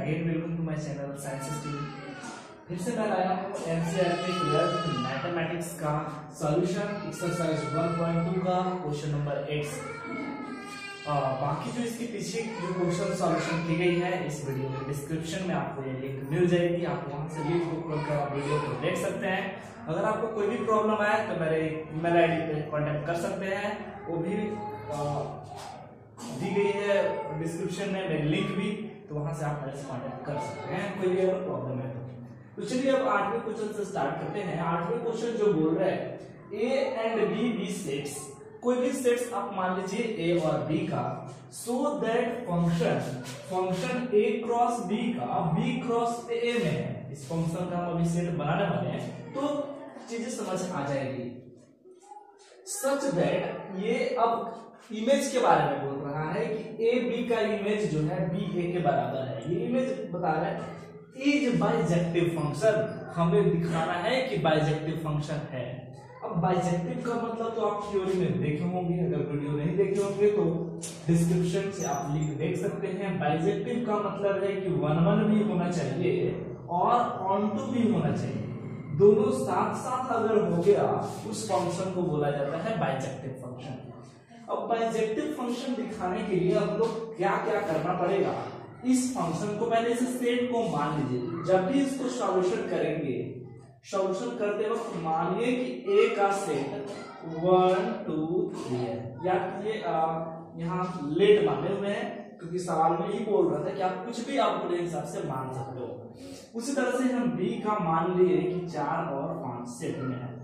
Again welcome to my channel science student. फिर से मैं लाया हूँ एनसीईआरटी 12th मैथमेटिक्स का सॉल्यूशन एक्सरसाइज 1.2 का क्वेश्चन नंबर 8। बाकी जो इसके पीछे जो क्वेश्चन सॉल्यूशन की गई है इस वीडियो के डिस्क्रिप्शन में आपको ये लिंक मिल जाएगी, आप वहां से लिंक को खोल कर वीडियो को देख सकते हैं। अगर आपको कोई भी प्रॉब्लम आए तो मेरे ईमेल आईडी पे कांटेक्ट कर सकते हैं, वो भी दी गई है डिस्क्रिप्शन में, मेरी लिंक भी, तो वहां से आप मेरे से कांटेक्ट कर सकते हैं कोई भी अगर प्रॉब्लम है तो चलिए अब 8वें क्वेश्चन से स्टार्ट करते हैं। 8वें क्वेश्चन जो बोल रहा है ए एंड बी सेट्स, कोई भी सेट्स आप मान लीजिए ए और बी का, so that function A cross B का बी क्रॉस ए में है। इस फंक्शन का हम अभी सेट बनाने वाले हैं तो चीजें समझ आ जाएगी। सच दैट ये अब इमेज के बारे में बोल रहा है कि ए बी का इमेज जो है बी ए के बराबर है। ये इमेज बता रहा है इज बाइजेक्टिव फंक्शन, हमें दिखाना है कि बाइजेक्टिव फंक्शन है। अब बाइजेक्टिव का मतलब तो आप थ्योरी में देखे होंगे, अगर वीडियो नहीं देखे होंगे तो डिस्क्रिप्शन से आप लिंक देख सकते हैं। बाइजेक्टिव का मतलब है कि 1 भी होना चाहिए और ऑन टू भी होना चाहिए, दोनों साथ साथ अगर हो गया उस फंक्शन को बोला जाता है बाइजेक्टिव फंक्शन। अब बाइजेक्टिव फंक्शन दिखाने के लिए हम लोग क्या क्या करना पड़ेगा, इस फंक्शन को पहले इस सेट को मान लीजिए। जब भी इसको सॉल्यूशन करेंगे, सॉल्यूशन करते वक्त मानिए कि ए का सेट 1 2 3 है, या ये यहाँ लेट माने हुए हैं क्योंकि सवाल में ही बोल रहा था कि आप कुछ भी आप अपने हिसाब से मान सकते हो। उसी तरह से हम बी का मान लिए कि 4 और 5 सेट में है।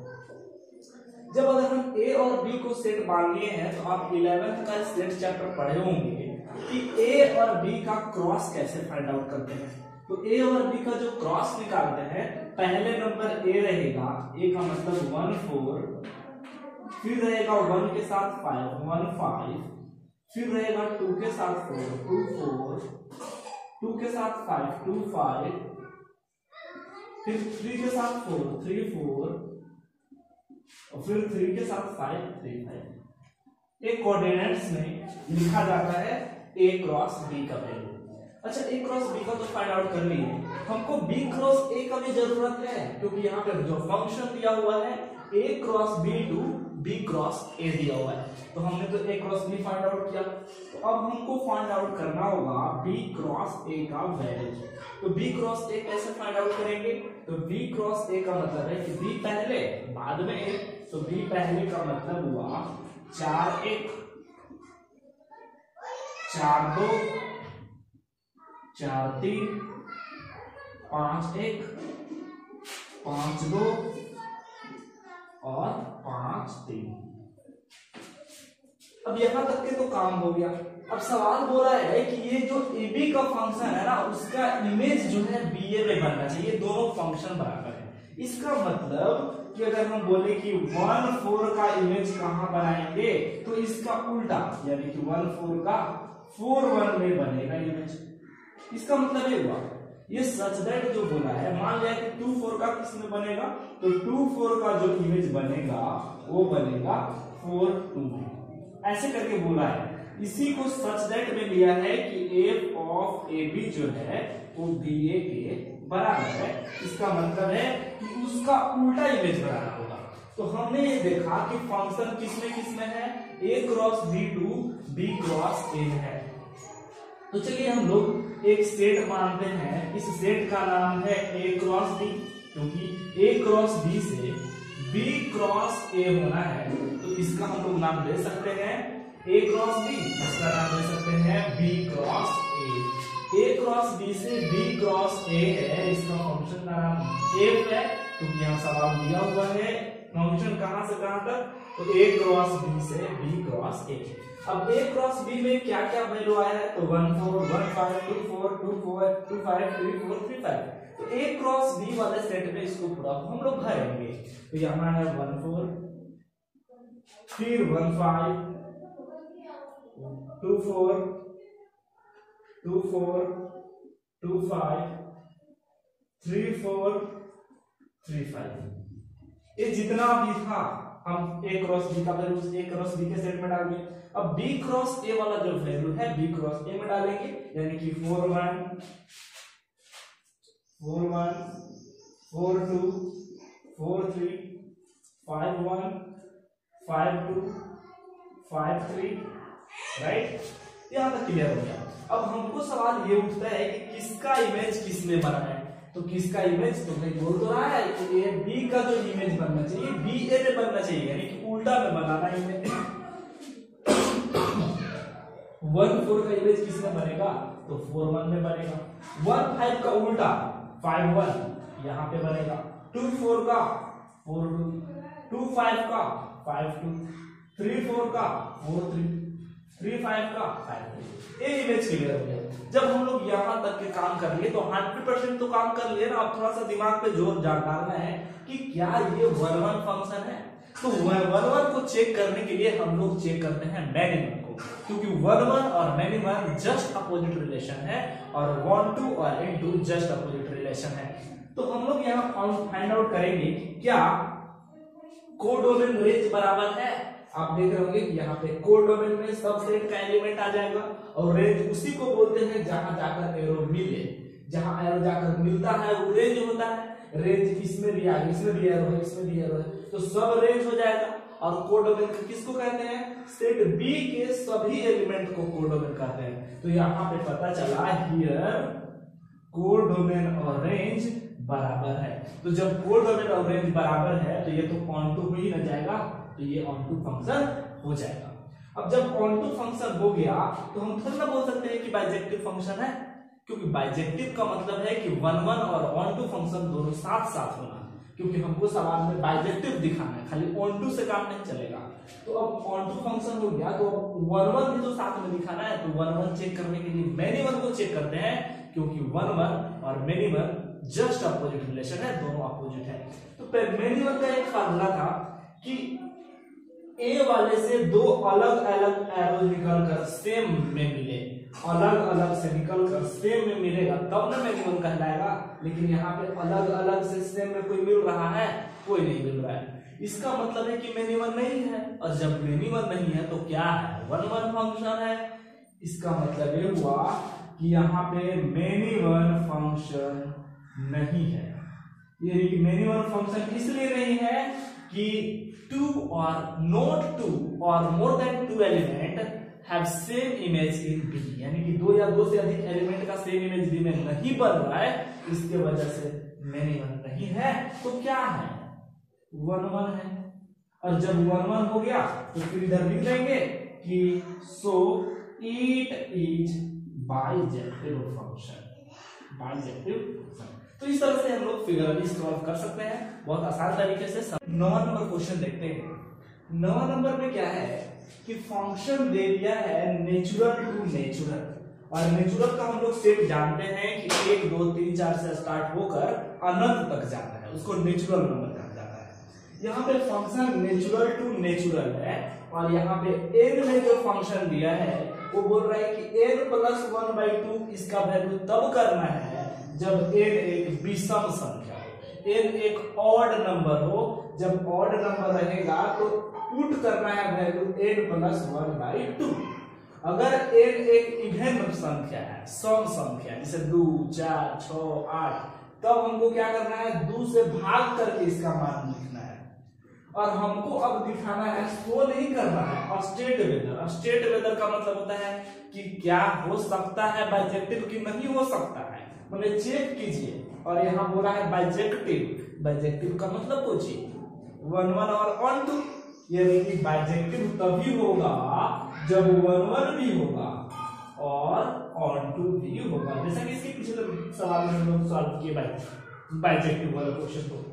जब अगर हम ए और बी को सेट मान लिए हैं तो आप 11th का सेट चैप्टर पढ़े होंगे कि ए और बी का क्रॉस कैसे फाइंड आउट करते हैं। तो ए और बी का जो क्रॉस निकालते हैं, पहले नंबर ए रहेगा, ए का मतलब 1 4, फिर रहेगा 1 के साथ 5 1 5, फिर रहेगा 2 के साथ 4 2 4, 2 के साथ 5 2 5, फिर 3 के साथ 4 3 4, और फिर 3 के साथ 5 3 5। एक कोऑर्डिनेट्स में लिखा जाता है ए क्रॉस बी का वैल्यू। अच्छा, ए क्रॉस बी का तो फाइंड आउट कर लिए, हमको बी क्रॉस ए का भी जरूरत है क्योंकि यहाँ पे जो फंक्शन दिया हुआ है A cross B to B cross A दिया हुआ है, तो हमने तो A cross B find out किया। तो अब हमको फाइंड आउट करना होगा बी क्रॉस ए का वैल्यू। तो बी क्रॉस ए कैसे फाइंड आउट करेंगे, तो बी क्रॉस ए का मतलब है कि बी पहले बाद में ए, तो बी पहले का मतलब हुआ 4 1 4 2 4 3 5 1 5 2 और 5 3। अब यहां तक के तो काम हो गया। अब सवाल बोला है कि ये जो ए बी का फंक्शन है ना, उसका इमेज जो है बी ए में बनना चाहिए, दोनों फंक्शन बराबर है। इसका मतलब कि अगर हम बोले कि 1 4 का इमेज कहां बनाएंगे, तो इसका उल्टा, यानी कि 1 4 का 4 1 में बनेगा इमेज। इसका मतलब ये हुआ, ये सच दैट जो बोला है, मान लिया कि 2 4 का किस में बनेगा, तो 2 4 का जो इमेज बनेगा वो बनेगा 4 2 में, ऐसे करके बोला है। इसी को सच दैट में लिया है कि एफ ऑफ ए बी जो है वो बी ए के बराबर है। इसका मतलब है कि उसका उल्टा इमेज बनाना होगा। तो हमने ये देखा कि फंक्शन किसमें है, A cross B to B cross A है। तो चलिए हम लोग एक सेट मानते हैं, इस सेट का नाम है ए क्रॉस बी, क्योंकि ए क्रॉस बी से बी क्रॉस ए होना है, तो इसका हम लोग नाम दे सकते हैं ए क्रॉस बी, इसका नाम दे सकते हैं B cross A. A cross B से बी क्रॉस ए है, इसका फंक्शन का नाम एफ है, क्योंकि यहाँ सवाल दिया हुआ है फंक्शन कहां से कहां तक, तो ए क्रॉस बी से बी क्रॉस ए। अब ए क्रॉस बी में क्या क्या वैल्यू आया है, तो 1 4 1 5 2 4 2 4 2 5 3 4 3 5। तो ए क्रॉस बी वाले सेट में इसको पूरा हम लोग भरेंगे। तो यहाँ है 1 4, फिर 1 5 2 4 2 4 2 5 3 4 3 5। ये जितना भी था हम ए क्रॉस बी का वैल्यू ए क्रॉस बी के सेट में डाल दिए। अब बी क्रॉस ए वाला जो वैल्यू है बी क्रॉस ए में डालेंगे, यानी कि 4 1 4 1 4 2 4 3 5 1 5 2 5 3, राइट। यहां तक क्लियर हो गया। अब हमको सवाल ये उठता है कि किसका इमेज किस में बना है, तो किसका इमेज, तो मैं बोल तो रहा है कि ए बी का जो इमेज बनना चाहिए बी ए में बनना चाहिए, यानी कि उल्टा में बनाना इमेज। 1 4 का इमेज किस में बनेगा, तो 4 1 में बनेगा। 1 5 का उल्टा 5 1 यहाँ पे बनेगा। 2 4 का 4 2, 2 5 का 5 2, 3 4 का 4 3, 3 5 का 5 3। ये इमेज क्लियर हो गया। जब हम लोग यहाँ तक के काम कर लिए तो 100% तो काम कर लिए ना। अब थोड़ा सा दिमाग पे जोर डालना है कि क्या ये 1 1 फंक्शन है। तो 1 1 को चेक करने के लिए हम लोग चेक करते हैं मैनी 1 को, क्योंकि 1 1 और मैनी 1 जस्ट अपोजिट रिलेशन है और 1 2 और इनटू जस्ट अपोजिट रिलेशन है। तो हम लोग यहाँ फाइंड आउट करेंगे क्या कोडोमेन रेंज बराबर है। आप देख रहे होंगे कि यहाँ पे कोडोमेन में सबसेट का एलिमेंट आ जाएगा और रेंज उसी को बोलते हैं जहां जाकर एरो मिले। जहां एरो जाकर मिलता है वो रेंज होता है। रेंज इसमें भी आ गया, इसमें भी एरो है, इसमें भी एरो है, तो सब रेंज हो जाएगा। और कोडोमेन किसको कहते हैं, सेट बी के सभी एलिमेंट को कोडोमेन कहते हैं। तो यहाँ पे पता चला हियर कोडोमेन और रेंज बराबर है। तो जब कोडोमेन और रेंज बराबर है तो ये तो ऑनटू हो ही न जाएगा, तो ये ऑनटू फंक्शन हो जाएगा। अब जब ऑनटू फंक्शन हो गया तो हम थोड़ा ना बोल सकते हैं कि बाइजेक्टिव फंक्शन है, क्योंकि बाइजेक्टिव का मतलब है कि 1 1 और ऑनटू फंक्शन दोनों साथ साथ होना, क्योंकि हमको सवाल में बाइजेक्टिव दिखाना है, खाली ऑनटू से काम नहीं चलेगा। तो अब ऑनटू फंक्शन हो गया तो 1 1 भी तो साथ में दिखाना है। तो 1 1 चेक करने के लिए मैनी 1 को चेक करते हैं, क्योंकि 1 1 और मैनी 1 जस्ट अपोजिट रिलेशन है, दोनों अपोजिट है। तो मैनी 1 का एक फार्मूला था कि ए वाले से दो अलग अलग एरो निकलकर सेम में मिले, अलग अलग से निकलकर सेम में मिलेगा तब ना मैनी 1 कहलाएगा। लेकिन यहाँ पे अलग अलग से सेम में कोई मिल रहा है, कोई नहीं मिल रहा है। इसका मतलब है कि मैनी 1 नहीं है, और जब मैनी 1 नहीं है तो क्या है, 1 1 फंक्शन है। इसका मतलब ये हुआ कि यहाँ पे मैनी 1 फंक्शन नहीं है। ये मैनी 1 फंक्शन इसलिए नहीं है कि 2 or not 2 or more than 2 element have same image in B, यानी कि 2 या 2 से अधिक एलिमेंट का सेम इमेज B में नहीं बन रहा है, इसके वजह से मैनी 1 नहीं है। तो क्या है, 1 1 है। और जब 1 1 हो गया तो फिर इधर लिख देंगे कि so it is bijective function, bijective function। तो इस तरह से हम लोग फिगरली सॉल्व कर सकते हैं बहुत आसान तरीके से। 9 नंबर क्वेश्चन देखते हैं। 9 नंबर में क्या है कि फंक्शन दे दिया है नेचुरल टू नेचुरल, और नेचुरल का हम लोग सेट जानते हैं कि 1 2 3 4 से स्टार्ट होकर अनंत तक जाता है, उसको नेचुरल नंबर कहा जाता है। यहाँ पे फंक्शन नेचुरल टू नेचुरल है, और यहाँ पे n में जो फंक्शन दिया है वो बोल रहा है कि n + 1/2 इसका वैल्यू तब करना है जब n एक विषम संख्या हो, n एक ऑड नंबर हो। जब ऑड नंबर रहेगा तो पुट करना है वैल्यू n + 1/2। अगर n एक इवन संख्या है, सम संख्या, जैसे 2 4 6 8, तब हमको क्या करना है, 2 से भाग करके इसका मान लिखना है। और हमको अब दिखाना है, सो नहीं करना है, स्टेट वेदर। स्टेट वेदर का मतलब होता है कि क्या हो सकता है बाइजेक्टिव की नहीं हो सकता है, मतलब चेक कीजिए। और यहाँ बोला है बाइजेक्टिव, बाइजेक्टिव का मतलब पूछिए 1 1 और ऑन टू, यानी कि बाइजेक्टिव तभी होगा जब 1 1 भी होगा और ऑन टू भी होगा। जैसा कि इसके पिछले सवाल में हम लोग सॉल्व किए बाइजेक्टिव वाला क्वेश्चन को।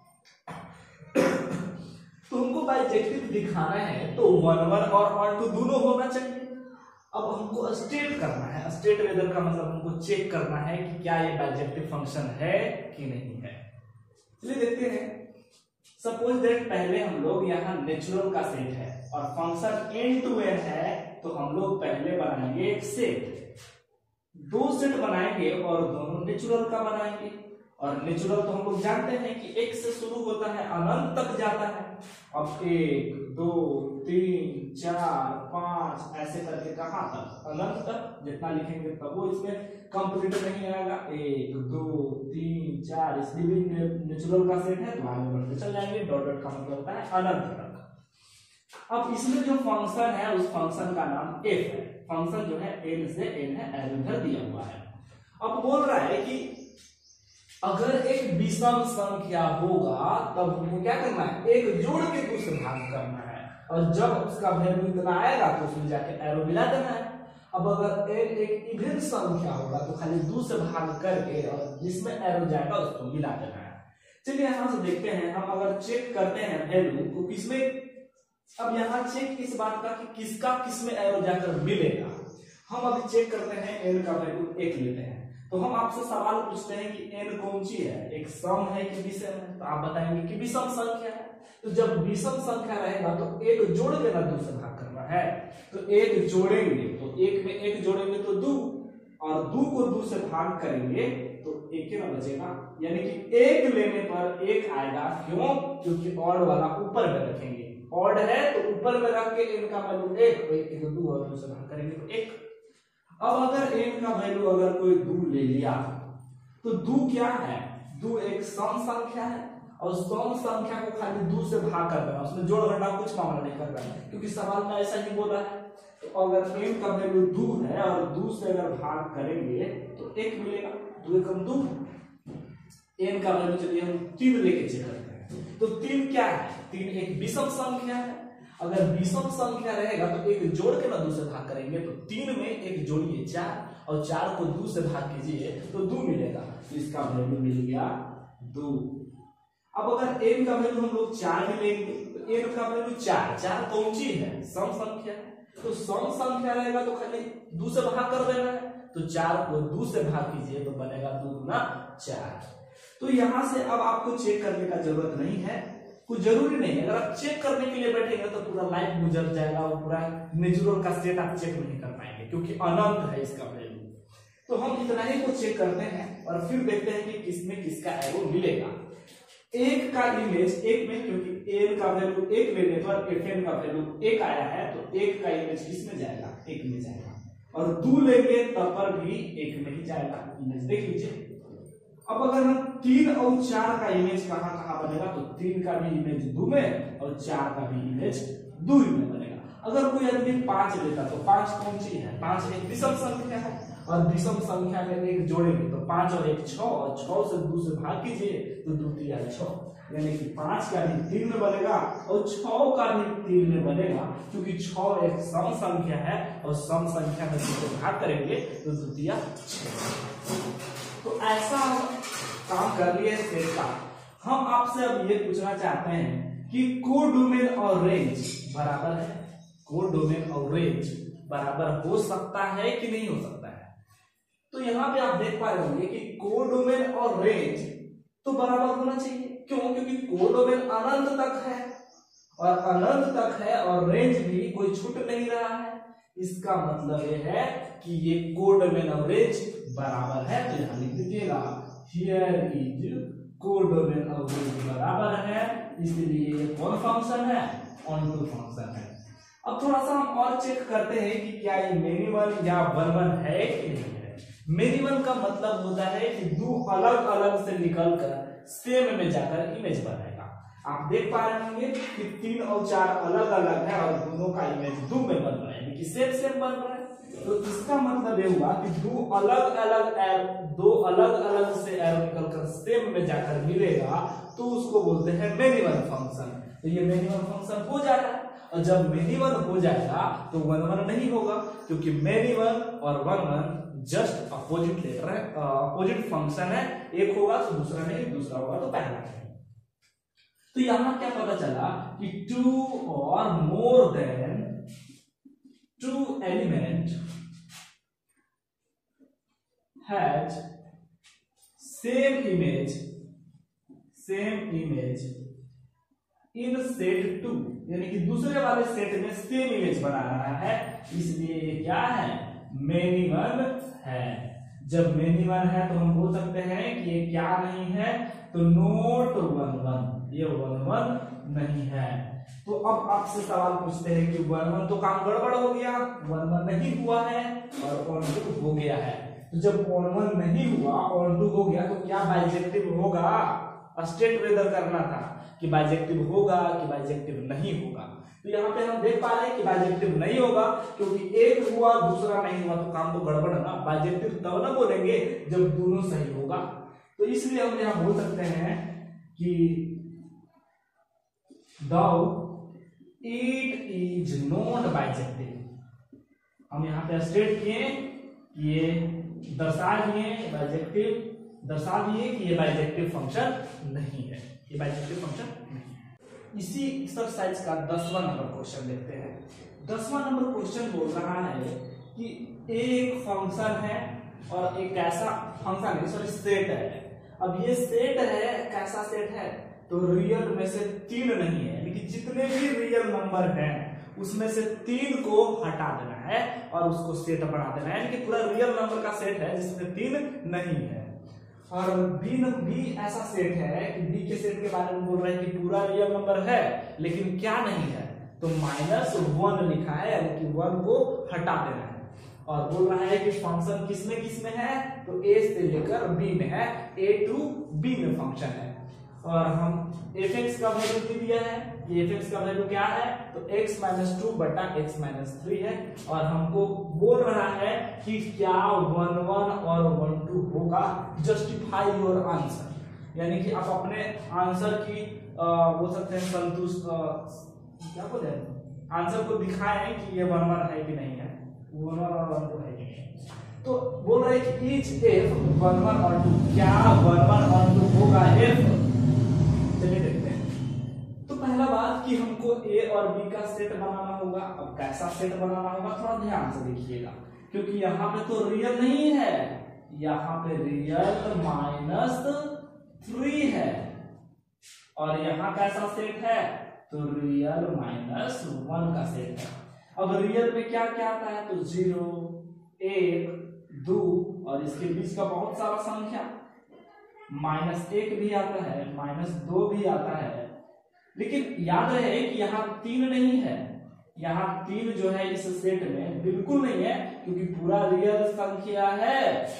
तो हमको बाइजेक्टिव दिखाना है तो 1 1 और ऑन टू दोनों होना चाहिए। अब हमको स्टेट करना है, स्टेट वेदर का मतलब हमको चेक करना है कि क्या ये बाइजेक्टिव फंक्शन है कि नहीं है। चलिए देखते हैं। सपोज दैट पहले हम लोग यहाँ नेचुरल का सेट है और फंक्शन n to n है, तो हम लोग पहले बनाएंगे एक सेट, 2 सेट बनाएंगे और दोनों नेचुरल का बनाएंगे। और नेचुरल तो हम लोग जानते हैं कि एक से शुरू होता है अनंत तक जाता है। अब 1 2 3 4 5 ऐसे करके कहां तक, अनंत तक जितना लिखेंगे तब वो इसमें कंप्लीट नहीं आएगा। 1 2 3 4 इसलिए भी नेचुरल का सेट है तो आगे बढ़ते चल जाएंगे। डॉट डॉट का मतलब होता है अनंत तक। अब इसमें जो फंक्शन है उस फंक्शन का नाम f है। फंक्शन जो है n से n है, एरो इधर दिया हुआ है। अब बोल रहा है कि अगर एक विषम संख्या होगा तब हमको क्या करना है, एक जोड़ के दूसरे भाग करना है, और जब उसका वैल्यू इतना आएगा तो उसमें जाके एरो मिला देना है। अब अगर n एक इवन संख्या होगा तो खाली 2 से भाग करके और जिसमें एरो जाएगा उसको मिला देना है। चलिए यहां से देखते हैं, हम अगर चेक करते हैं वैल्यू तो किसमें, अब यहाँ चेक इस बात का कि किसका किसमें एरो जाकर मिलेगा। हम अभी चेक करते हैं n का वैल्यू 1 लेते हैं, तो हम आपसे सवाल पूछते हैं कि n कौन सी है, एक सम है कि विषम है, तो आप बताएंगे कि विषम संख्या है। तो जब विषम संख्या रहेगा तो एक जोड़ के ना 2 से भाग करना है, तो एक जोड़ेंगे तो 1 में 1 जोड़ेंगे तो 2, और 2 को 2 से भाग करेंगे तो 1 ही ना बचेगा, यानी कि 1 लेने पर 1 आएगा। क्यों? क्योंकि ऑड वाला ऊपर में रखेंगे, ऑड है तो ऊपर में रख के n का वैल्यू 1 1 2 और 2 से भाग करेंगे तो 1। अब अगर n का वैल्यू अगर कोई 2 ले लिया तो 2 क्या है, 2 एक सम संख्या है, और सम संख्या को खाली 2 से भाग कर देना, उसमें जोड़ घटाव कुछ मामला नहीं कर रहा है क्योंकि सवाल में ऐसा ही बोला है। तो अगर n का वैल्यू 2 है और 2 से अगर भाग करेंगे तो 1 मिलेगा, 2 एकम 2। n का वैल्यू चलिए हम 3 लेके चेक करते हैं, तो 3 क्या है, 3 एक विषम संख्या है। अगर विषम संख्या रहेगा तो एक जोड़ के ना 2 से भाग करेंगे, तो 3 में एक जोड़िए 4 और 4 को 2 से भाग कीजिए तो 2 मिलेगा, तो इसका वैल्यू मिल गया 2। अब अगर n का वैल्यू हम लोग 4 में लेंगे तो n का वैल्यू 4 कौन सी है, सम संख्या है, तो सम संख्या रहेगा तो खाली 2 से भाग कर देना है, तो 4 को 2 से भाग कीजिए तो बनेगा 2 गुना 4। तो यहां से अब आपको चेक करने का जरूरत नहीं है, कुछ जरूरी नहीं है। अगर आप चेक करने के लिए बैठेंगे तो पूरा लाइफ गुजर जाएगा और पूरा नेचुरल का सेट आप चेक नहीं कर पाएंगे क्योंकि अनंत है इसका वैल्यू। तो हम इतना ही को चेक करते हैं और फिर देखते हैं कि किसमें किसका एरो मिलेगा। 1 का इमेज 1 में, क्योंकि n का वैल्यू 1 लेने पर fn का वैल्यू 1 आया है तो 1 का इमेज किसमें जाएगा, 1 में जाएगा, और 2 लेंगे तब पर भी 1 में ही जाएगा इमेज। देख लीजिए अब अगर हम 3 और 4 का इमेज कहां कहां बनेगा, तो 3 का भी इमेज 2 में और 4 का भी इमेज 2 में बनेगा। अगर कोई आदमी 5 लेता तो 5 कौन सी है, 5 एक विषम संख्या है, और विषम संख्या में एक जोड़ेंगे तो 5 और 1 6, और 6 से 2 से भाग कीजिए तो 2 3 6, यानी कि 5 का भी 3 में बनेगा और 6 का भी 3 में बनेगा, क्योंकि 6 एक सम संख्या है और सम संख्या में 2 से भाग करेंगे तो 2 3 6। तो ऐसा काम कर लिए सेट का। हम आपसे अब ये पूछना चाहते हैं कि कोडोमेन और रेंज बराबर है, कोडोमेन और रेंज बराबर हो सकता है कि नहीं हो सकता है। तो यहाँ पे आप देख पा रहे होंगे कि कोडोमेन और रेंज तो बराबर होना चाहिए। क्यों? क्योंकि कोडोमेन अनंत तक है और अनंत तक है और रेंज भी कोई छूट नहीं रहा है। इसका मतलब ये है कि ये कोडोमेन और रेंज बराबर है, तो यहां लिख दीजिएगा हियर इज कोडोमेन और रेंज बराबर है, इसलिए ये कौन फंक्शन है, ऑनटू फंक्शन है। अब थोड़ा सा हम और चेक करते हैं कि क्या ये मिनिमम या वन है कि नहीं है। मिनिमम का मतलब होता है कि 2 अलग अलग से निकलकर सेम में जाकर इमेज बनाएगा। आप देख पा रहे होंगे कि 3 और 4 अलग अलग है और दोनों का इमेज 2 में बन रहा है, यानी कि सेम सेम बन रहा है। तो इसका मतलब ये हुआ कि 2 अलग अलग से एरो निकलकर सेम में जाकर मिलेगा तो उसको बोलते हैं मिनिमम फंक्शन। तो ये मिनिमम फंक्शन हो जा रहा है, और जब मिनिमम हो जाएगा तो 1 1 नहीं होगा, क्योंकि मिनिमम और 1 1 जस्ट अपोजिट लेटर है, अपोजिट फंक्शन है। एक होगा तो दूसरा नहीं, दूसरा होगा तो पहला नहीं। तो यहां क्या पता चला कि 2 और more than 2 element has same image in set 2, यानी कि दूसरे वाले सेट में सेम इमेज बना रहा है, इसलिए ये क्या है, मिनिमम है। जब मेनी वन है तो हम बोल सकते हैं कि ये क्या नहीं है, तो नोट 1 1, ये 1 1 नहीं है। तो अब आपसे सवाल पूछते हैं कि 1 1 तो काम गड़बड़ हो गया, 1 1 नहीं हुआ है और ऑन टू हो गया है। तो जब ऑन 1 नहीं हुआ, ऑन टू हो गया, तो क्या बाइजेक्टिव होगा? स्टेट वेदर करना था कि बाइजेक्टिव होगा कि बाइजेक्टिव नहीं होगा। तो यहाँ पे हम देख पा रहे हैं कि बाइजेक्टिव नहीं होगा, क्योंकि एक हुआ दूसरा नहीं हुआ तो काम तो गड़बड़ है ना। बाइजेक्टिव तब ना बोलेंगे जब दोनों सही होगा। तो इसलिए हम यहाँ बोल सकते हैं कि though it is not bijective. हम यहाँ पे स्टेट किए, ये दर्शा दिए बाइजेक्टिव, दर्शा दिए कि ये बाइजेक्टिव फंक्शन नहीं है, ये बाइजेक्टिव फंक्शन नहीं है। इसी एक्सरसाइज का 10वां नंबर क्वेश्चन देखते हैं। 10वां नंबर क्वेश्चन बोल रहा है कि एक फंक्शन है और एक ऐसा फंक्शन है, सॉरी सेट है। अब ये सेट है, कैसा सेट है? तो रियल में से 3 नहीं है, लेकिन जितने भी रियल नंबर हैं उसमें से 3 को हटा देना है और उसको सेट बना देना है, यानी कि पूरा रियल नंबर का सेट है जिसमें 3 नहीं है। और बी ऐसा सेट है कि बी के सेट के बारे में बोल रहे हैं कि पूरा रियल नंबर है लेकिन क्या नहीं है, तो -1 लिखा है, यानी कि 1 को हटा देना है। और बोल रहा है कि फंक्शन किसमें है, तो ए से लेकर बी में है, ए टू बी में फंक्शन है। और हम fx का वैल्यू भी दिया है, ये fx का वैल्यू क्या है, तो x - 2 बटा x - 3 है। और हमको बोल रहा है कि क्या 1 1 और 1 2 होगा, जस्टिफाई योर आंसर, यानी कि आप अपने आंसर की बोल सकते हैं संतुष्ट, क्या बोले, आंसर को दिखाएं कि ये 1 1 है कि नहीं है, 1 1 और 1 2 है कि नहीं। तो बोल रहे हैं कि ईच एफ 1 1 और 2, क्या 1 1 और 2 होगा एफ? चलिए देखते हैं। तो पहला बात कि हमको ए और बी का सेट बनाना होगा। अब कैसा सेट बनाना होगा, थोड़ा ध्यान से देखिएगा, क्योंकि यहाँ पे तो रियल नहीं है, यहाँ पे रियल -3 है, और यहाँ कैसा सेट है, तो रियल -1 का सेट है। अब रियल में क्या क्या आता है, तो 0 1 2 और इसके बीच का बहुत सारा संख्या, -1 भी आता है, -2 भी आता है। लेकिन याद रहे कि यहाँ 3 नहीं है, यहाँ 3 जो है इस सेट में बिल्कुल नहीं है, क्योंकि पूरा रियल संख्या है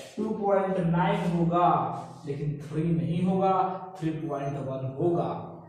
2.9 होगा, लेकिन 3 नहीं होगा, 3.1 होगा।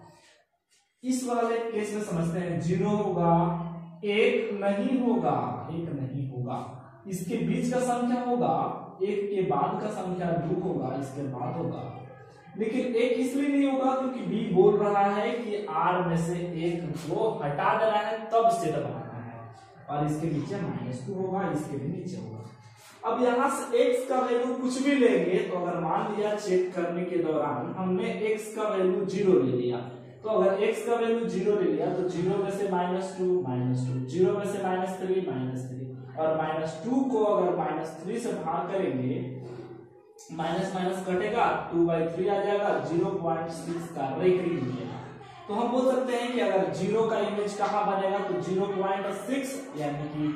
इस वाले केस में समझते हैं, 0 होगा, 1 नहीं होगा, 1 नहीं होगा, इसके बीच का संख्या होगा, 1 के बाद का संख्या 2 होगा, इसके बाद होगा। लेकिन 1 इसलिए नहीं होगा क्योंकि बी बोल रहा है कि r में से 1 को हटा देना है, तब सेट बनाना है, और इसके नीचे -2 होगा, इसके भी नीचे होगा। अब यहाँ से x का वैल्यू कुछ भी लेंगे, तो अगर मान लिया चेक करने के दौरान हमने x का वैल्यू 0 ले लिया, तो अगर x का वैल्यू 0 ले लिया तो 0 में से -2 -2, 0 में से -3 -3, और -2 को अगर -3 से भाग करेंगे, माइनस माइनस कटेगा, 2/3 आ जाएगा, 0.6 का रेखी मिलेगा। तो हम बोल सकते हैं कि अगर 0 का इमेज कहाँ बनेगा, तो 0.6, यानी कि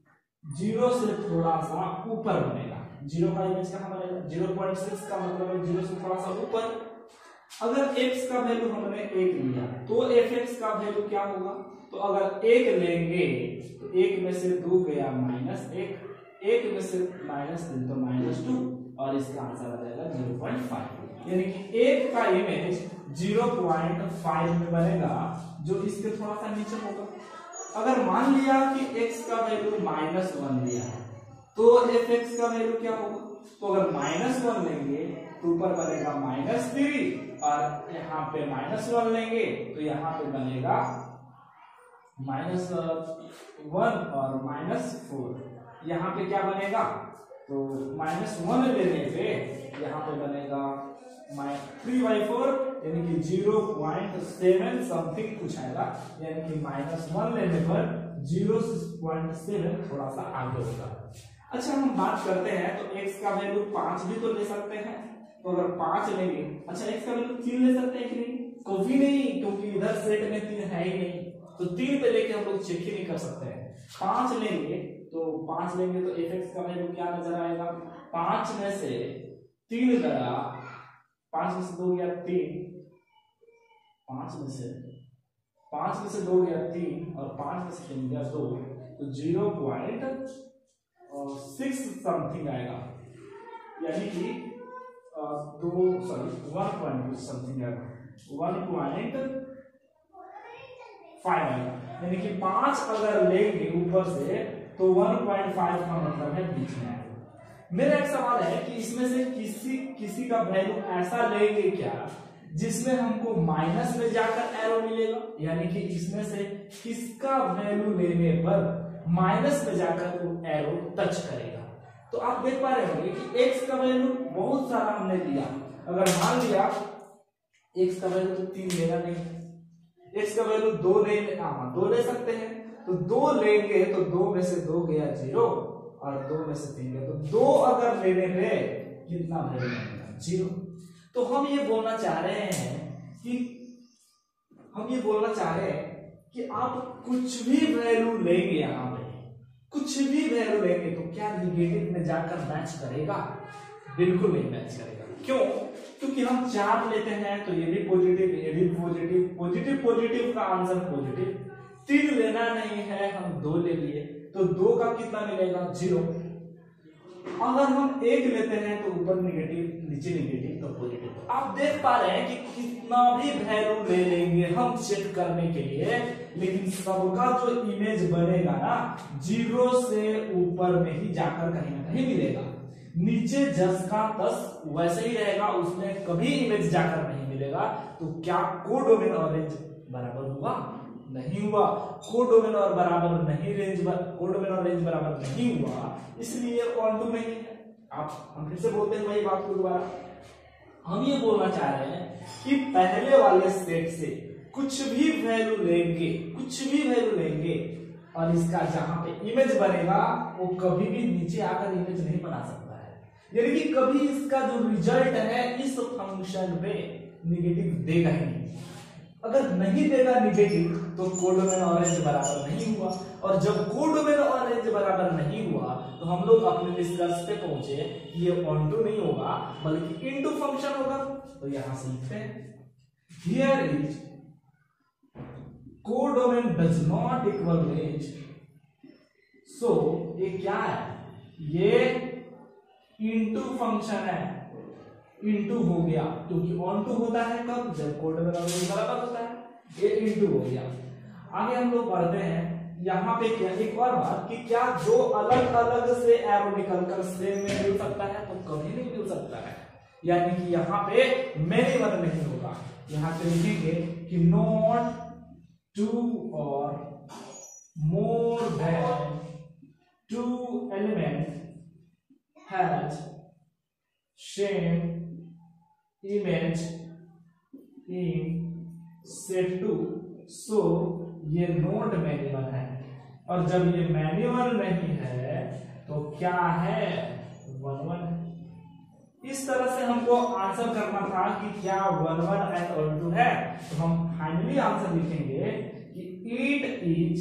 0 से थोड़ा सा ऊपर बनेगा। 0 का इमेज कहाँ बनेगा, 0.6 का मतलब है 0 से थोड़ा सा ऊपर। अगर x का वैल्यू हमने 1 लिया तो fx का वैल्यू क्या होगा, तो अगर 1 लेंगे तो 1 में से 2 गया -1, 1 में से -3 तो -2, और इसका आंसर आ जाएगा 0.5, यानी कि 1 का इमेज 0.5 में बनेगा, जो इसके थोड़ा सा नीचे होगा। अगर मान लिया कि x का वैल्यू -1 लिया है, तो fx का वैल्यू क्या होगा, तो अगर -1 लेंगे तो ऊपर बनेगा -3, और यहाँ पे -1 लेंगे तो यहाँ पे बनेगा -1 और -4। यहाँ पे क्या बनेगा, तो -1 लेने पे यहाँ पे बनेगा 3/4, यानी कि 0.7 समथिंग कुछ आएगा, यानी कि -1 लेने पर 0.7 थोड़ा सा आगे होगा। अच्छा, हम बात करते हैं तो x का वैल्यू 5 भी तो ले सकते हैं, तो अगर 5 लेंगे, अच्छा x का वैल्यू 3 ले सकते हैं कि नहीं, कभी नहीं, क्योंकि इधर सेट में 3 है ही नहीं, तो 3 पे लेके हम लोग चेक ही नहीं कर सकते हैं। 5 लेंगे तो 5 लेंगे तो fx का वैल्यू क्या नजर आएगा, 5 में से 3 गया, 5 में से 2 गया 3, 5 में से 2 गया 3 और 5 में से 3 गया 2, तो 0.6 समथिंग आएगा, यानी कि 1 पॉइंट समथिंग आएगा, 1.5 आएगा, यानी कि 5 अगर लेंगे ऊपर से तो 1.5 का मतलब है बीच में आएगा। मेरा एक सवाल है कि इसमें से किसी का वैल्यू ऐसा लेंगे क्या जिसमें हमको माइनस में जाकर एरो मिलेगा, यानी कि इसमें से किसका वैल्यू लेने पर माइनस में जाकर वो एरो टच करेगा। तो आप देख पा रहे होंगे कि x का वैल्यू बहुत सारा हमने लिया, अगर मान लिया x का वैल्यू तो 3 लेना नहीं, x का वैल्यू 2 ले सकते हैं, तो 2 लेंगे तो 2 में से 2 गया 0 और 2 में से 3 गया, तो 2 अगर लेने पे कितना वैल्यू मिलेगा 0। तो हम ये बोलना चाह रहे हैं कि आप कुछ भी वैल्यू लेंगे, यहाँ पे कुछ भी वैल्यू लेंगे तो क्या निगेटिव में जाकर मैच करेगा, बिल्कुल नहीं मैच करेगा। क्यों? क्योंकि हम 4 लेते हैं तो ये भी पॉजिटिव, ये भी पॉजिटिव, पॉजिटिव का आंसर पॉजिटिव। 3 लेना नहीं है, हम 2 ले लिए तो 2 का कितना मिलेगा 0। अगर हम 1 लेते हैं तो ऊपर नेगेटिव, नीचे नेगेटिव तो पॉजिटिव। आप देख पा रहे हैं कि कितना भी वैल्यू ले लेंगे हम चेक करने के लिए, लेकिन सबका जो इमेज बनेगा ना 0 से ऊपर में ही जाकर कहीं ना कहीं मिलेगा, नीचे 10 का 10 वैसे ही रहेगा, उसमें कभी इमेज जाकर नहीं मिलेगा। तो क्या कोडोमेन और रेंज बराबर हुआ? नहीं हुआ। कोडोमेन और बराबर नहीं, कोडोमेन और रेंज बराबर नहीं हुआ, इसलिए ऑन टू नहीं है। हम फिर से बोलते हैं वही बात को दोबारा, हम ये बोलना चाह रहे हैं कि पहले वाले सेट से कुछ भी वैल्यू लेंगे और इसका जहां पे इमेज बनेगा वो कभी भी नीचे आकर इमेज नहीं बना सकता है, यानी कि कभी इसका जो रिजल्ट है इस फंक्शन पे निगेटिव देगा ही नहीं। अगर नहीं देगा निगेटिव तो कोडोमेन और रेंज बराबर नहीं हुआ, और जब कोडोमेन और रेंज बराबर नहीं हुआ तो हम लोग अपने निष्कर्ष पे पहुंचे ये ऑन टू नहीं होगा बल्कि इनटू फंक्शन होगा। तो यहां से लिखते हैं here is codomain does not equal range. So ये क्या है, ये इनटू फंक्शन है, इनटू हो गया क्योंकि ऑन टू होता है कब, जब कोडोमेन और रेंज बराबर होता है, ये इनटू हो गया। आगे हम लोग पढ़ते हैं यहाँ पे क्या, एक और बात कि क्या दो अलग अलग से एरो निकलकर सेम में मिल सकता है, तो कभी नहीं मिल सकता है, यानी कि यहाँ पे मेनी वन नहीं होगा। यहाँ पे लिखेंगे कि नॉट 2 और more than 2 element has same image in set 2, so ये नोट मैनी वन है, और जब ये मैनी वन नहीं है तो क्या है 1 1 है। इस तरह से हमको आंसर करना था कि क्या 1 1 एंड 1 2 है, तो हम फाइनली आंसर लिखेंगे कि इट इज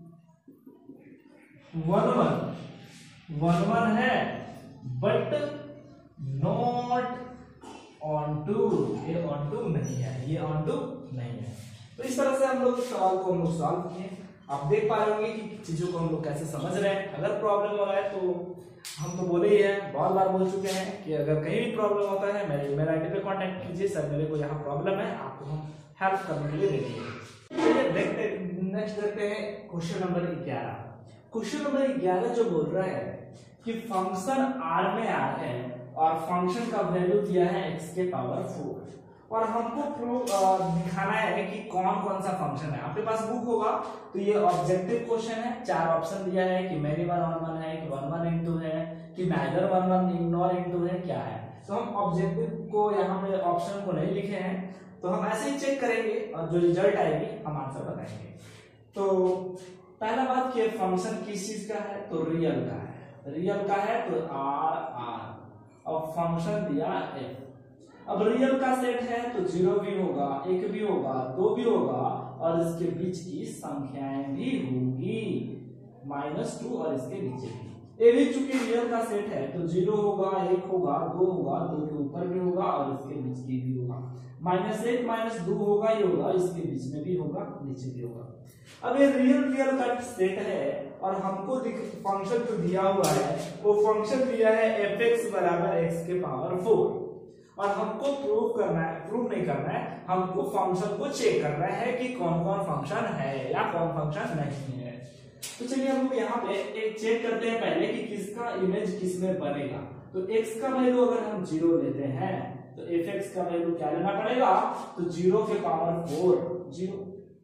1 1 है बट नॉट ऑन टू, ये ऑन टू नहीं है, ये ऑन टू नहीं है। तो इस तरह से हम लोग सवाल को हम लोग सॉल्व किए। आप देख पा रहे होंगे कि चीजों को हम लोग कैसे समझ रहे हैं। अगर प्रॉब्लम हो रहा है तो हम तो बोले ही हैं, बहुत बार बोल चुके हैं कि अगर कहीं भी प्रॉब्लम होता है मेरे ईमेल आईडी पे कांटेक्ट कीजिए, सर मेरे को यहाँ प्रॉब्लम है, आपको हम हेल्प करने के लिए रेडी हैं। चलिए नेक्स्ट देखते हैं क्वेश्चन नंबर 11। क्वेश्चन नंबर 11 जो बोल रहा है कि फंक्शन r में r है और फंक्शन का वैल्यू दिया है x के पावर 4, और हमको प्रूव दिखाना है कि कौन कौन सा फंक्शन है। आपके पास बुक होगा तो ये ऑब्जेक्टिव क्वेश्चन है, 4 ऑप्शन दिया है कि मैनी वन ऑन वन है, कि 1 1 इनटू है, कि नाइदर 1 1 नॉर इनटू है, क्या है। तो हम ऑब्जेक्टिव को यहाँ पे ऑप्शन को नहीं लिखे हैं, तो हम ऐसे ही चेक करेंगे और जो रिजल्ट आएगी हम आंसर बताएंगे। तो पहला बात कि फंक्शन किस चीज का है, तो रियल का है, रियल का है तो r और फंक्शन दिया f। अब रियल का सेट है तो 0 भी होगा, 1 भी होगा, 2 भी होगा और इसके बीच की संख्याएं भी होगी। -2 और इसके नीचे भी। ये भी चूंकि रियल का सेट है तो 0 होगा, 1 होगा, 2 होगा, 2 के ऊपर भी होगा और इसके बीच की भी होगा। -1 -2 होगा, ये होगा, इसके बीच में भी होगा, नीचे भी होगा। अब ये रियल का सेट है और हमको फंक्शन जो दिया हुआ है वो फंक्शन दिया है f(x) = x के पावर 4 और हमको प्रूव नहीं करना है, हमको फंक्शन को चेक करना है कि कौन कौन फंक्शन है या कौन फंक्शन नहीं है। तो चलिए हम लोग यहाँ पे एक चेक करते हैं पहले कि किसका इमेज किस में बनेगा। तो x का वैल्यू अगर हम 0 लेते हैं तो f(x) का वैल्यू क्या लेना पड़ेगा, तो 0 के पावर 4 0।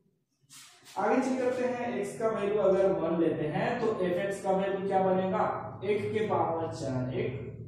आगे चेक करते हैं x का वैल्यू अगर 1 लेते हैं तो f(x) का वैल्यू क्या बनेगा, 1 के पावर 4 1,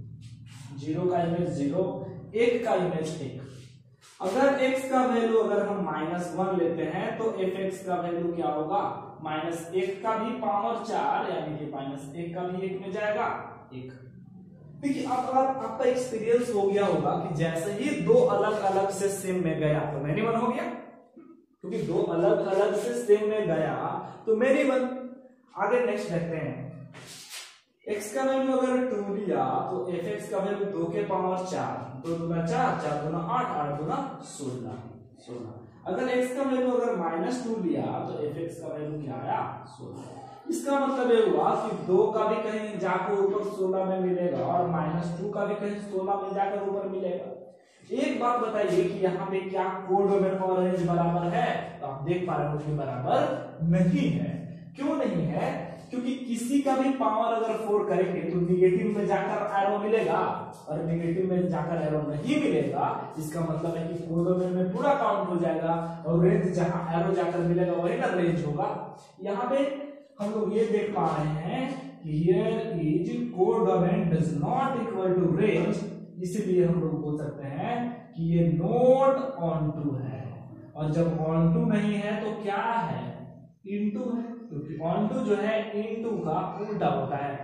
0 का इमेज 0, 1 का इमेज 1। अगर x का वैल्यू अगर हम -1 लेते हैं तो f(x) का वैल्यू क्या होगा, -1 का भी पावर 4 यानी कि -1 का भी 1 में जाएगा 1। देखिए अब आपका एक्सपीरियंस हो गया होगा कि जैसे ही दो अलग अलग से सेम में गया तो मेनी वन हो गया, क्योंकि दो अलग अलग से सेम में गया तो मेनी वन। आगे नेक्स्ट देखते हैं, x का वैल्यू अगर 2 लिया तो f(x) का वैल्यू 2 के पावर 4, 2 दूना 4, 4 दूना 8, 8 दूना 16। अगर x का वैल्यू अगर -2 लिया तो f(x) का वैल्यू क्या आया 16। इसका मतलब ये हुआ कि 2 का भी कहीं जाकर ऊपर 16 में मिलेगा और -2 का भी कहीं 16 में जाकर ऊपर मिलेगा। एक बात बताइए कि यहाँ पे क्या कोडोमेन और रेंज बराबर है, तो आप देख पा रहे हो कि बराबर नहीं है। क्यों नहीं है, क्योंकि किसी का भी पावर अगर 4 करेंगे तो निगेटिव में जाकर एरो मिलेगा और निगेटिव में जाकर एरो नहीं मिलेगा, इसका मतलब है कि कोडोमेन में पूरा काउंट हो जाएगा और रेंज जहां एरो जाकर मिलेगा वही ना रेंज होगा। यहाँ पे हम लोग ये देख पा रहे हैं कि here is codomain does not equal to range, इसीलिए हम लोग बोल सकते हैं कि ये नोट ऑनटू है। और जब ऑनटू नहीं है तो क्या है, इनटू है, क्योंकि ऑनटू जो है इनटू का उल्टा होता है।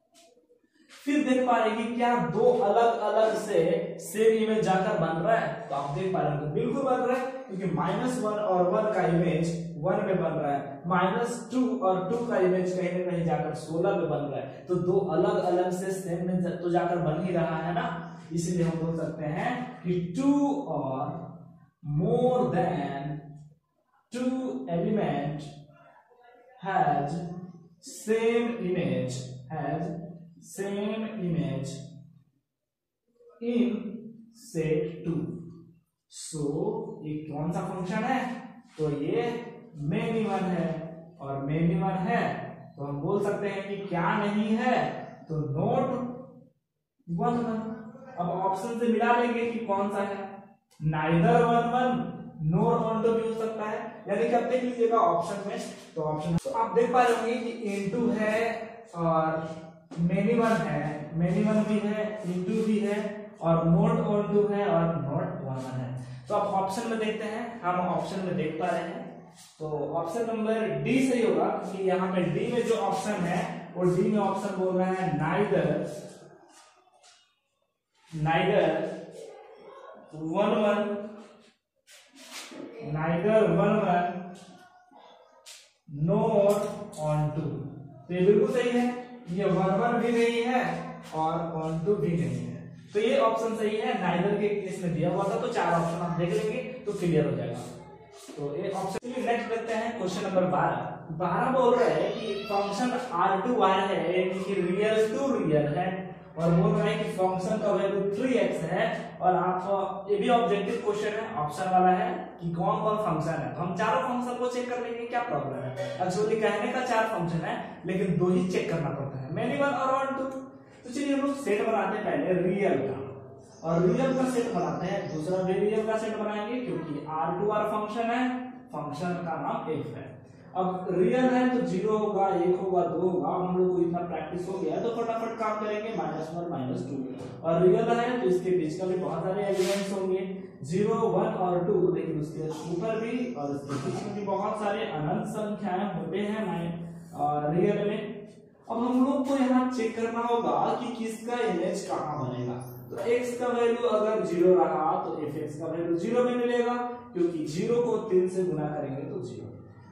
फिर देख पा रहे हैं कि क्या दो अलग अलग से सेम इमेज जाकर बन रहा है, तो आप देख पा रहे हैं बिल्कुल बन रहा है, क्योंकि -1 और 1 का इमेज 1 में बन रहा है, -2 और 2 का इमेज कहीं ना कहीं जाकर 16 में बन रहा है, तो दो अलग अलग से सेम में तो जाकर बन ही रहा है ना। इसलिए हम बोल सकते हैं कि 2 और more than 2 element has same image in set 2। So ये कौन सा फंक्शन है, तो ये मेनी वन है, और मेनी वन है तो हम बोल सकते हैं कि क्या नहीं है, तो नोट 1 1। अब ऑप्शन से मिला लेंगे कि कौन सा है, नाइदर 1 1 नोर ऑनटू भी हो सकता है, यानी कि आप देख लीजिएगा ऑप्शन में। तो ऑप्शन तो आप देख पा रहे होंगे कि इनटू है और मेनी वन है, मेनी वन भी है, इनटू भी है और नोट ऑनटू है और नोट 1 1 है। तो आप ऑप्शन में देखते हैं, हम ऑप्शन में देख पा रहे हैं तो ऑप्शन नंबर डी सही होगा, क्योंकि यहाँ पे डी में जो ऑप्शन है वो डी में ऑप्शन बोल रहा है नाइदर 1 1 नोट ऑनटू। तो ये बिल्कुल सही है, ये 1 1 भी नहीं है और ऑनटू भी नहीं है, तो ये ऑप्शन सही है। नाइदर के केस में दिया हुआ था, तो 4 ऑप्शन आप देख लेंगे तो क्लियर हो जाएगा। तो ये ऑप्शन। नेक्स्ट देखते हैं क्वेश्चन नंबर 12 बोल रहा है कि फंक्शन R2R है, यानी कि रियल टू रियल है, और बोल रहा है कि फंक्शन का वैल्यू 3x है, और आप ये भी ऑब्जेक्टिव क्वेश्चन है, ऑप्शन वाला है कि कौन कौन फंक्शन है। तो हम चारों फंक्शन को चेक कर लेंगे, क्या प्रॉब्लम है। एक्चुअली कहने का 4 फंक्शन है लेकिन 2 ही चेक करना पड़ता है, मेनी वन और ऑनटू। तो चलिए हम लोग सेट बनाते हैं पहले रियल का, और रियल का सेट बनाते हैं, दूसरा भी रियल का सेट बनाएंगे क्योंकि R2R फंक्शन है, फंक्शन का नाम f है। अब रियल है तो 0 होगा, 1 होगा, 2 होगा। हम लोग को इतना प्रैक्टिस हो गया तो फटाफट काम करेंगे, -1 -2। और रियल है तो इसके बीच का भी बहुत सारे एलिमेंट्स होंगे, 0 1 और 2, लेकिन उसके ऊपर भी और उसके बीच में भी बहुत सारे अनंत संख्याएं होते हैं रियल में। अब हम लोग को यहाँ चेक करना होगा कि किसका इमेज कहाँ बनेगा। तो x का वैल्यू अगर 0 रहा तो f(x) का वैल्यू 0 में मिलेगा, क्योंकि 0 को 3 से गुना करेंगे तो 0।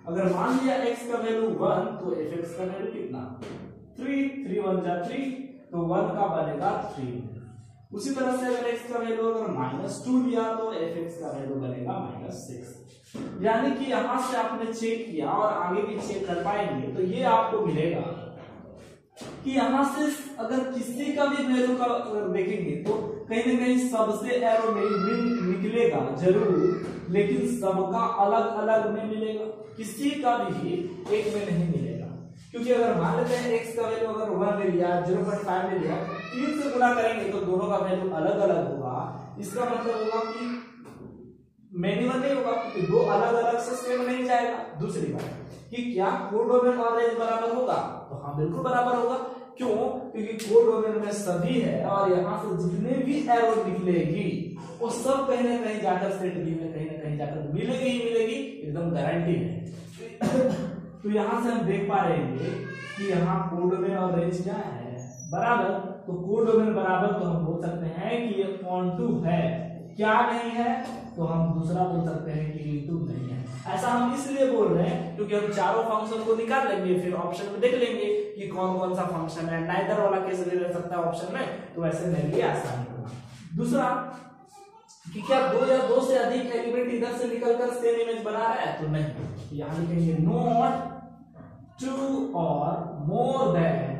अगर मान लिया x का वैल्यू 1 तो fx का वैल्यू कितना 3, 3 1 जा 3 तो 1 का बनेगा 3। उसी तरह से अगर x का वैल्यू अगर -2 लिया तो fx का वैल्यू बनेगा -6। यानी कि यहां से आपने चेक किया और आगे भी चेक कर पाएंगे तो ये आपको मिलेगा कि यहां से अगर किसी का भी वैल्यू का देखेंगे तो कहीं ना कहीं सबसे एरो निकलेगा जरूर, लेकिन सबका अलग अलग में मिलेगा, किसी का भी एक में नहीं मिलेगा। क्योंकि अगर मान लेते हैं x का वैल्यू अगर 1 ले लिया, 0.5 ले लिया, 3 से गुणा करेंगे तो दोनों का वैल्यू अलग अलग होगा। इसका मतलब होगा कि मिनिमम नहीं होगा, क्योंकि दो अलग अलग से सेम नहीं जाएगा। दूसरी बात कि क्या कोडोमेन और रेंज बराबर होगा, तो हाँ बिल्कुल बराबर होगा। क्यों? क्योंकि कोडोमेन में सभी है और यहाँ से जितने भी एरो निकलेगी वो सब कहीं ना कहीं जाकर सेट बी में कहीं ना कहीं जाकर मिलेगी ही मिलेगी, एकदम गारंटी है। तो यहाँ से हम देख पा रहे हैं कि यहाँ कोडोमेन और रेंज क्या है बराबर। तो कोडोमेन बराबर तो हम बोल सकते हैं कि ये ऑनटू है, क्या नहीं है तो हम दूसरा बोल सकते हैं कि इनटू नहीं है। ऐसा हम इसलिए बोल रहे हैं क्योंकि हम चारों फंक्शन को निकाल लेंगे, फिर ऑप्शन में देख लेंगे कि कौन कौन सा फंक्शन है। नाइदर वाला केस भी रह सकता है ऑप्शन में, तो वैसे मेरे लिए आसानी होगा। दूसरा कि क्या दो या दो से अधिक एलिमेंट इधर से निकलकर सेम इमेज बना रहा है, तो नहीं। यहां लिखेंगे नॉट 2 और more than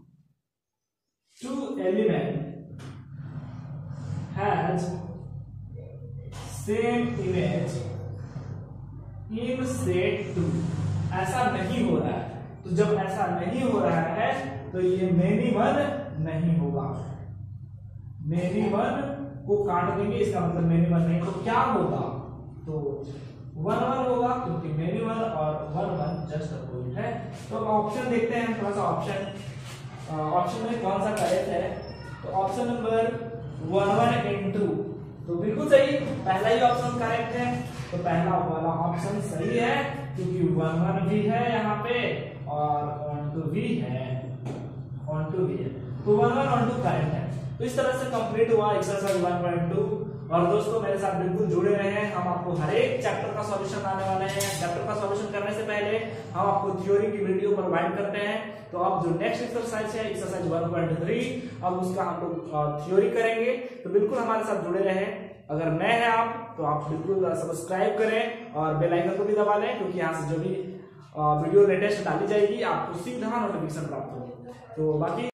2 element has same image in set 2। ऐसा नहीं हो रहा है, तो जब ऐसा नहीं हो रहा है तो ये मेनी वन नहीं होगा। मेनी वन को काट देंगे, इसका मतलब मेनी वन नहीं, तो क्या होगा तो 1 1 होगा, क्योंकि मेनी वन और 1 1 जस्ट अपोजिट है। तो अब ऑप्शन देखते हैं थोड़ा सा। ऑप्शन में कौन सा करेक्ट है, तो ऑप्शन नंबर 1 1 into, तो बिल्कुल सही, पहला ही ऑप्शन करेक्ट है। तो पहला वाला ऑप्शन सही है क्योंकि 1 1 भी है यहाँ पे और 1 2 भी है, 1 2 भी है, तो 1 1 1 2 करेक्ट है। तो इस तरह से कंप्लीट हुआ एक्सरसाइज 1.2। और दोस्तों मेरे साथ बिल्कुल जुड़े रहे हैं, हम आपको हर एक चैप्टर का सॉल्यूशन आने वाले हैं। चैप्टर का सॉल्यूशन करने से पहले हम आपको थ्योरी की वीडियो प्रोवाइड करते हैं। तो अब जो नेक्स्ट एक्सरसाइज है एक्सरसाइज 1.3, अब उसका हम लोग थ्योरी करेंगे। तो बिल्कुल हमारे साथ जुड़े रहें। अगर नए हैं आप तो आप बिल्कुल सब्सक्राइब करें और बेल आइकन को भी दबा लें, क्योंकि यहाँ से जो भी वीडियो लेटेस्ट डाली जाएगी आपको सीधा नोटिफिकेशन प्राप्त होगी। तो बाकी